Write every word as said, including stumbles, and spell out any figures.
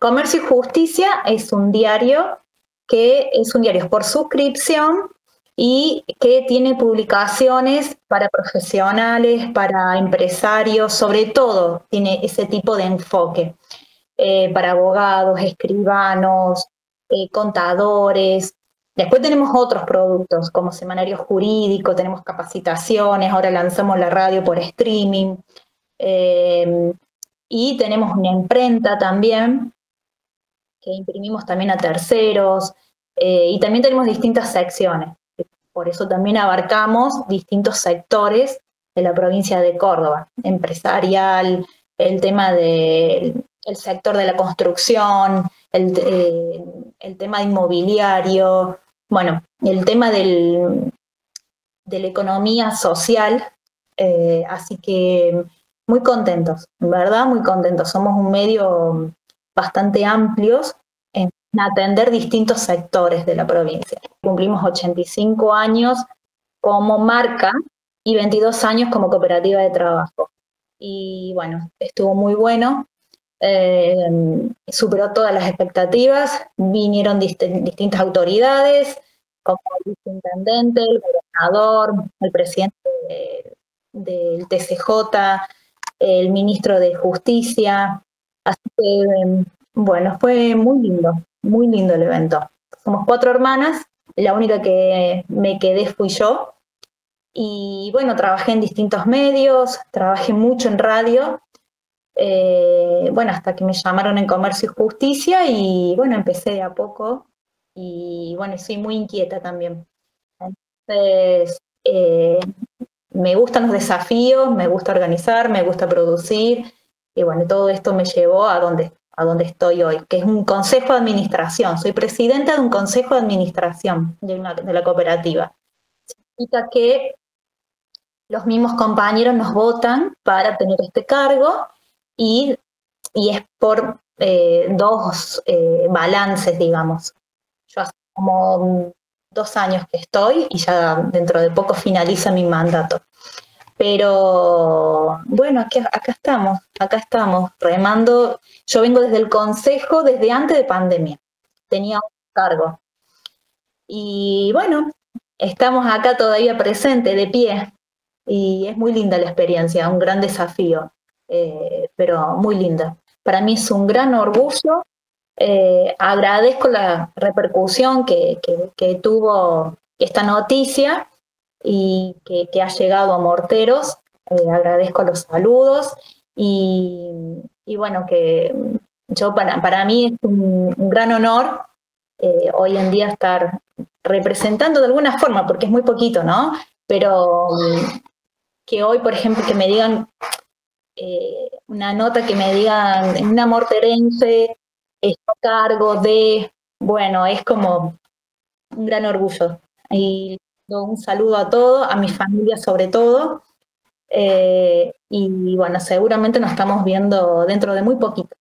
Comercio y Justicia es un diario que es un diario por suscripción y que tiene publicaciones para profesionales, para empresarios, sobre todo tiene ese tipo de enfoque, eh, para abogados, escribanos, eh, contadores. Después tenemos otros productos como semanario jurídico, tenemos capacitaciones, ahora lanzamos la radio por streaming, eh, y tenemos una imprenta también que imprimimos también a terceros, eh, y también tenemos distintas secciones. Por eso también abarcamos distintos sectores de la provincia de Córdoba, empresarial, el tema del el sector de la construcción, el, eh, el tema inmobiliario, bueno, el tema del, de la economía social, eh, así que muy contentos, ¿verdad? Muy contentos. Somos un medio bastante amplios en atender distintos sectores de la provincia. Cumplimos ochenta y cinco años como marca y veintidós años como cooperativa de trabajo. Y bueno, estuvo muy bueno, eh, superó todas las expectativas, vinieron dist distintas autoridades, como el viceintendente, el gobernador, el presidente de, del T C J, el ministro de Justicia, así que, bueno, fue muy lindo, muy lindo el evento. Somos cuatro hermanas, la única que me quedé fui yo, y bueno, trabajé en distintos medios, trabajé mucho en radio, eh, bueno, hasta que me llamaron en Comercio y Justicia, y bueno, empecé de a poco, y bueno, soy muy inquieta también. Entonces, eh, me gustan los desafíos, me gusta organizar, me gusta producir, y bueno, todo esto me llevó a donde, a donde estoy hoy, que es un consejo de administración. Soy presidenta de un consejo de administración de, una, de la cooperativa. Significa que los mismos compañeros nos votan para tener este cargo, y, y es por eh, dos eh, balances, digamos. Yo hace como dos años que estoy y ya dentro de poco finaliza mi mandato. Pero bueno, aquí, acá estamos, acá estamos, remando. Yo vengo desde el consejo desde antes de pandemia, tenía un cargo. Y bueno, estamos acá todavía presentes, de pie, y es muy linda la experiencia, un gran desafío, eh, pero muy linda. Para mí es un gran orgullo. Eh, agradezco la repercusión que, que, que tuvo esta noticia y que, que ha llegado a Morteros. Eh, agradezco los saludos y, y bueno, que yo para, para mí es un, un gran honor eh, hoy en día estar representando de alguna forma, porque es muy poquito, ¿no? Pero que hoy, por ejemplo, que me digan eh, una nota, que me digan en una morterense, está a cargo de, bueno, es como un gran orgullo. Y un saludo a todos, a mi familia sobre todo, eh, y bueno, seguramente nos estamos viendo dentro de muy poquito.